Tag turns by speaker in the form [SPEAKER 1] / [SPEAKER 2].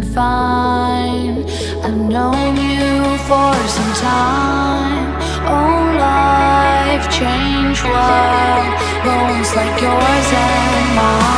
[SPEAKER 1] fine. I've known you for some time. Oh, life change well, bones like yours and mine.